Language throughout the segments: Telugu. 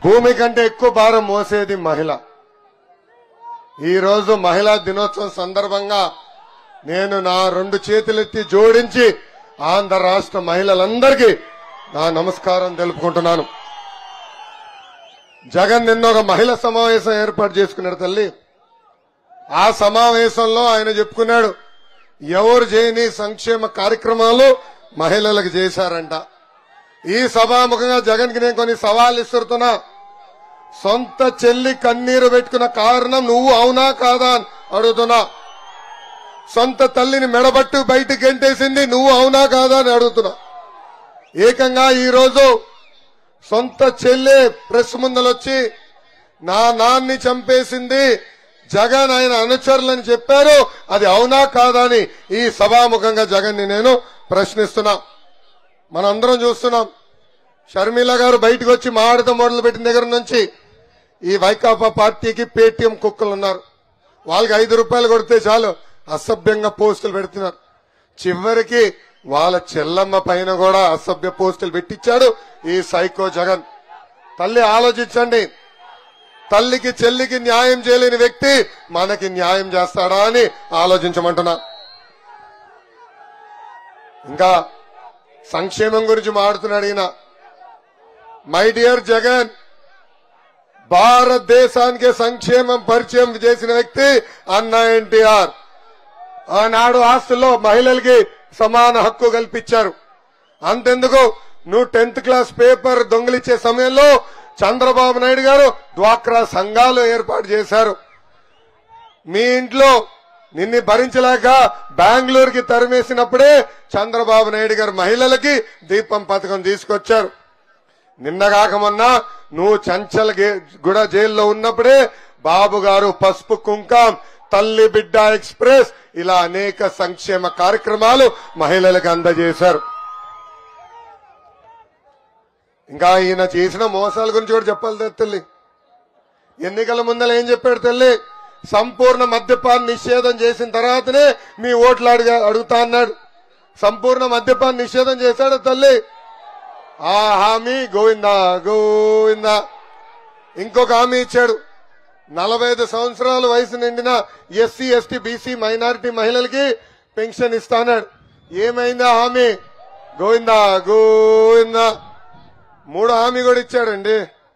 భూమి కంటే ఎక్కువ భారం మోసేది మహిళ. ఈ రోజు మహిళా దినోత్సవం సందర్భంగా నేను నా 2 చేతులెత్తి జోడించి ఆంధ్ర రాష్ట్ర మహిళలందరికీ నా నమస్కారం తెలుపుకుంటున్నాను. జగన్ నిన్న ఒక మహిళా సమావేశం ఏర్పాటు చేసుకున్నాడు తల్లి. ఆ సమావేశంలో ఆయన చెప్పుకున్నాడు, ఎవరు చేయని సంక్షేమ కార్యక్రమాలు మహిళలకు చేశారంట. ఈ సభాముఖంగా జగన్ కి నేను కొన్ని సవాళ్లు ఇస్తున్నా. సొంత చెల్లి కన్నీరు పెట్టుకున్న కారణం నువ్వు అవునా కాదా అని అడుగుతున్నా. సొంత తల్లిని మెడబట్టు బయటికి గెంటేసింది నువ్వు అవునా కాదా అని అడుగుతున్నా. ఏకంగా ఈ రోజు సొంత చెల్లి ప్రెస్ ముందలొచ్చి నా నాన్ని చంపేసింది జగన్ ఆయన అనుచరులని చెప్పారు, అది అవునా కాదా అని ఈ సభాముఖంగా జగన్ ని నేను ప్రశ్నిస్తున్నా. మనందరం చూస్తున్నాం, షర్మిల గారు బయటకు వచ్చి మాట్లాడటం మొదలు పెట్టిన దగ్గర నుంచి ఈ వైకాపా పార్టీకి పేటీఎం కుక్కలు ఉన్నారు. వాళ్ళకి 5 రూపాయలు కొడితే చాలు అసభ్యంగా పోస్టులు పెడుతున్నారు. చివరికి వాళ్ళ చెల్లమ్మ పైన కూడా అసభ్య పోస్టులు పెట్టించాడు ఈ సైకో జగన్. తల్లి ఆలోచించండి, తల్లికి చెల్లికి న్యాయం చేయలేని వ్యక్తి మనకి న్యాయం చేస్తాడా అని ఆలోచించమంటున్నా. ఇంకా సంక్షేమం గురించి మాట్లాడుతున్నాడు ఈయన. మై డియర్ జగన్, భారతదేశానికి సంక్షేమం పరిచయం చేసిన వ్యక్తి అన్న ఎన్టీఆర్. ఆనాడు ఆస్తుల్లో మహిళలకి సమాన హక్కు కల్పించారు. అంతెందుకు, నువ్వు 10th క్లాస్ పేపర్ దొంగిలించే సమయంలో చంద్రబాబు నాయుడు గారు డ్వాక్రా సంఘాలు ఏర్పాటు చేశారు. మీ ఇంట్లో నిన్ను భరించలేక బెంగళూరుకి తరిమేసినప్పుడే చంద్రబాబు నాయుడు గారు మహిళలకి దీపం పథకం తీసుకొచ్చారు. నిన్నగాక మొన్న నువ్వు చంచల్ గూడ జైల్లో ఉన్నప్పుడే బాబు గారు పసుపు కుంకం, తల్లి బిడ్డ ఎక్స్ప్రెస్ ఇలా అనేక సంక్షేమ కార్యక్రమాలు మహిళలకు అందజేశారు. ఇంకా ఈయన చేసిన మోసాల గురించి కూడా చెప్పాలి తల్లి. ఎన్నికల ముందర ఏం చెప్పాడు తల్లి, సంపూర్ణ మద్యపాన నిషేధం చేసిన తర్వాతనే మీ ఓట్లు అడుగుతా అన్నాడు. సంపూర్ణ మద్యపాన నిషేధం చేశాడు తల్లి. ఆ హామీ గోవిందా గోవిందా. ఇంకొక హామీ ఇచ్చాడు, 45 సంవత్సరాల వయసు నిండిన ఎస్సీ ఎస్టీ బీసీ మైనారిటీ మహిళలకి పెన్షన్ ఇస్తాన్నాడు. ఏమైందా హామీ? గోవిందా గోవిందా. 3 హామీ కూడా ఇచ్చాడండి.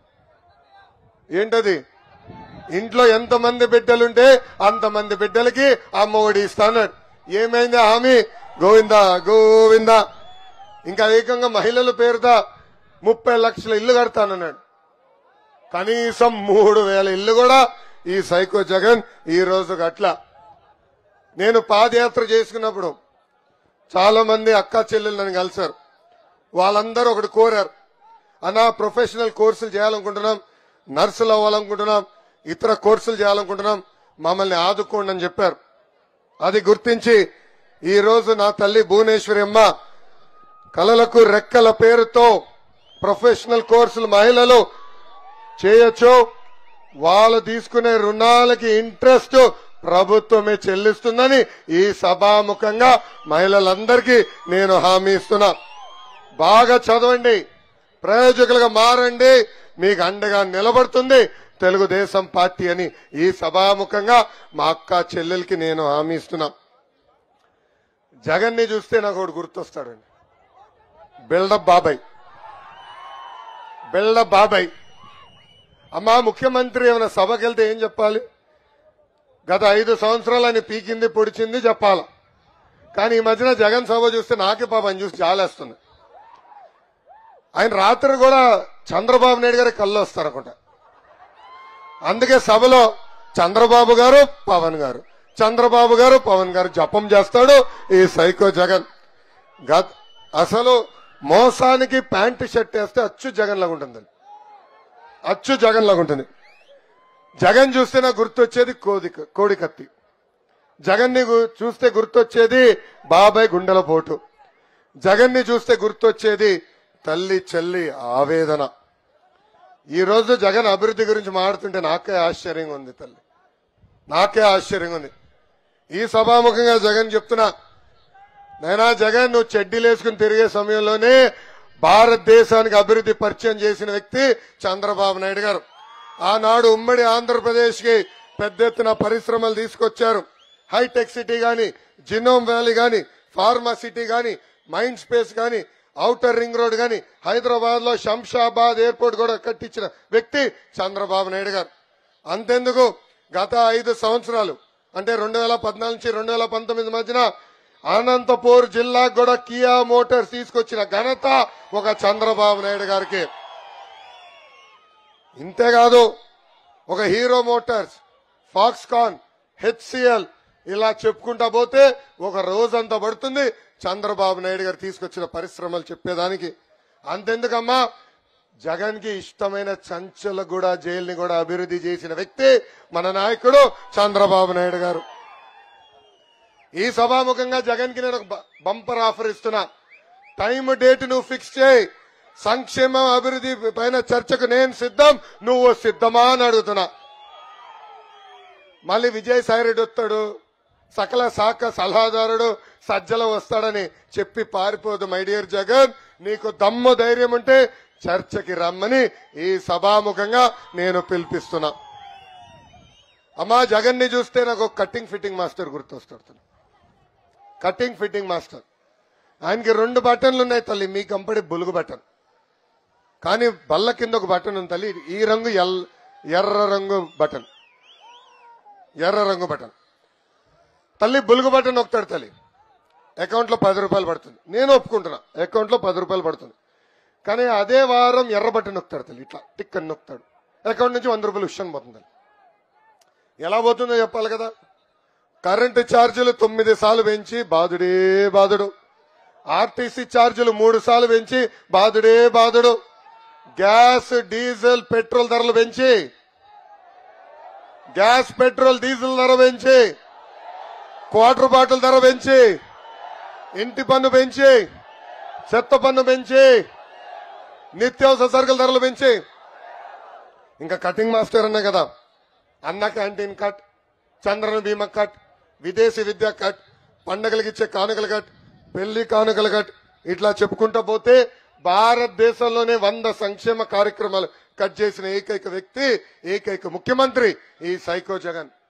ఏంటది? ఇంట్లో ఎంతమంది బిడ్డలుంటే అంతమంది బిడ్డలకి అమ్మఒడి ఇస్తాన్నాడు. ఏమైందా హామీ? గోవిందా గోవిందా. ఇంకా ఏకంగా మహిళల పేరుతో 30 లక్షల ఇల్లు కడతానన్నాడు. కనీసం 3,000 ఇల్లు కూడా ఈ సైకో జగన్ ఈ రోజు అట్లా. నేను పాదయాత్ర చేసుకున్నప్పుడు చాలా మంది అక్క చెల్లెలు నన్ను కలిశారు. వాళ్ళందరూ ఒకటి కోరారు, అన్నా ప్రొఫెషనల్ కోర్సులు చేయాలనుకుంటున్నాం, నర్సులు అవ్వాలనుకుంటున్నాం, ఇతర కోర్సులు చేయాలనుకుంటున్నాం, మమ్మల్ని ఆదుకోండి అని చెప్పారు. అది గుర్తించి ఈ రోజు నా తల్లి భువనేశ్వరి అమ్మ కలలకు రెక్కల పేరుతో ప్రొఫెషనల్ కోర్సులు మహిళలు చేయొచ్చు. వాళ్ళు తీసుకునే రుణాలకి ఇంట్రెస్ట్ ప్రభుత్వమే చెల్లిస్తుందని ఈ సభాముఖంగా మహిళలందరికీ నేను హామీ ఇస్తున్నా. బాగా చదవండి, ప్రయోజకులుగా మారండి, మీకు అండగా నిలబడుతుంది తెలుగుదేశం పార్టీ అని ఈ సభాముఖంగా మా అక్క చెల్లెలకి నేను హామీ ఇస్తున్నా. జగన్ ని చూస్తే నాకు ఒకటి గుర్తొస్తాడండి, బిల్డప్ బాబాయ్. బిల్డప్ బాబాయ్. అమ్మా ముఖ్యమంత్రి ఏమైనా సభకి వెళ్తే ఏం చెప్పాలి? గత 5 సంవత్సరాలు ఆయన పీకింది పొడిచింది చెప్పాల. కానీ ఈ మధ్యన జగన్ సభ చూస్తే నాకే పాపం చూసి జాలేస్తుంది. ఆయన రాత్రి కూడా చంద్రబాబు నాయుడు గారి కళ్ళు వస్తారనుకుంటా. అందుకే సభలో చంద్రబాబు గారు పవన్ గారు, చంద్రబాబు గారు పవన్ గారు జపం చేస్తాడు ఈ సైకో జగన్. అసలు మోసానికి ప్యాంటు షర్ట్ వేస్తే అచ్చు జగన్ లాగా ఉంటుంది, అచ్చు జగన్ లాగా ఉంటుంది. జగన్ చూస్తే నాకు గుర్తొచ్చేది కోడి కత్తి. జగన్ ని చూస్తే గుర్తొచ్చేది బాబాయ్ గుండెల పోటు. జగన్ ని చూస్తే గుర్తొచ్చేది తల్లి చెల్లి ఆవేదన. ఈ రోజు జగన్ అభివృద్ధి గురించి మాట్లాడుతుంటే నాకే ఆశ్చర్యంగా ఉంది తల్లి, నాకే ఆశ్చర్యంగా ఉంది. ఈ సభాముఖంగా జగన్ చెప్తున్నా, నైనా జగన్ నువ్వు చెడ్డీలేసుకుని తిరిగే సమయంలోనే భారతదేశానికి అభివృద్ధి పరిచయం చేసిన వ్యక్తి చంద్రబాబు నాయుడు గారు. ఆనాడు ఉమ్మడి ఆంధ్రప్రదేశ్ కి పెద్ద ఎత్తున పరిశ్రమలు తీసుకొచ్చారు. హైటెక్ సిటీ గాని, జినోమ్ వ్యాలీ గాని, ఫార్మా సిటీ గాని, మైండ్ స్పేస్ గాని, ఔటర్ రింగ్ రోడ్ గాని, హైదరాబాద్ లో శంషాబాద్ ఎయిర్పోర్ట్ కూడా కట్టించిన వ్యక్తి చంద్రబాబు నాయుడు గారు. అంతెందుకు గత 5 సంవత్సరాలు అంటే 2014 నుంచి 2019 మధ్యన అనంతపూర్ జిల్లాకు కూడా కియా మోటార్స్ తీసుకొచ్చిన ఘనత ఒక చంద్రబాబు నాయుడు గారికి. ఇంతేకాదు ఒక హీరో మోటార్స్, ఫాక్స్కాన్, హెచ్సిఎల్ ఇలా చెప్పుకుంటా పోతే ఒక రోజంతా పడుతుంది చంద్రబాబు నాయుడు గారు తీసుకొచ్చిన పరిశ్రమలు చెప్పేదానికి. అంతెందుకమ్మా, జగన్ కి ఇష్టమైన చంచలగూడ జైలుని కూడా అభివృద్ధి చేసిన వ్యక్తి మన నాయకుడు చంద్రబాబు నాయుడు గారు. ఈ సభాముఖంగా జగన్ కి నేను ఒక బంపర్ ఆఫర్ ఇస్తున్నా. టైం డేట్ నువ్వు ఫిక్స్ చేయి. సంక్షేమం అభివృద్ధి పైన చర్చకు నేను సిద్ధం, నువ్వు సిద్ధమా అని అడుగుతున్నా. మళ్ళీ విజయసాయిరెడ్డి వస్తాడు, సకల శాఖ సలహాదారుడు సజ్జల వస్తాడని చెప్పి పారిపోదు. మై డియర్ జగన్, నీకు దమ్ము ధైర్యం ఉంటే చర్చకి రమ్మని ఈ సభాముఖంగా నేను పిలిపిస్తున్నా. అమ్మా, జగన్ ని చూస్తే నాకు కటింగ్ ఫిట్టింగ్ మాస్టర్ గుర్తొస్తాడు. Cutting fitting master. ఆయనకి 2 బటన్లు ఉన్నాయి తల్లి, మీ కంపెనీ బులుగు బటన్, కానీ బల్ల కింద ఒక బటన్ ఉంది తల్లి, ఈ రంగు ఎర్ర రంగు బటన్. ఎర్ర రంగు బటన్ తల్లి, బులుగు బటన్ నొక్కుతాడు తల్లి, అకౌంట్ లో 10 రూపాయలు పడుతుంది. నేను ఒప్పుకుంటున్నా, అకౌంట్ లో 10 రూపాయలు పడుతుంది. కానీ అదే వారం ఎర్ర బటన్ నొక్కుతాడు తల్లి, ఇట్లా టిక్ అని నొక్కుతాడు, అకౌంట్ నుంచి 100 రూపాయలు విషయం పోతుంది. ఎలా పోతుందో చెప్పాలి కదా. కరెంటు ఛార్జీలు 9 సార్లు పెంచి బాధుడే బాధుడు. ఆర్టీసీ ఛార్జీలు 3 సార్లు పెంచి బాధుడే బాధుడు. గ్యాస్, డీజిల్, పెట్రోల్ ధరలు పెంచి, గ్యాస్, పెట్రోల్, డీజిల్ ధర పెంచి, క్వార్టర్ బాటిల్ ధర పెంచి, ఇంటి పన్ను పెంచి, చెత్త పన్ను పెంచి, నిత్యావసర సరుకుల ధరలు పెంచి, ఇంకా కటింగ్ మాస్టర్ అన్నా కదా, అన్న క్యాంటీన్ కట్, చంద్రన బీమా కట్, విదేశీ విద్య కట్, పండగలకు ఇచ్చే కానుకలు కట్, పెళ్లి కానుకలు కట్, ఇట్లా చెప్పుకుంటా పోతే భారతదేశంలోనే 100 సంక్షేమ కార్యక్రమాలు కట్ చేసిన ఏకైక వ్యక్తి, ఏకైక ముఖ్యమంత్రి ఈ సైకో జగన్.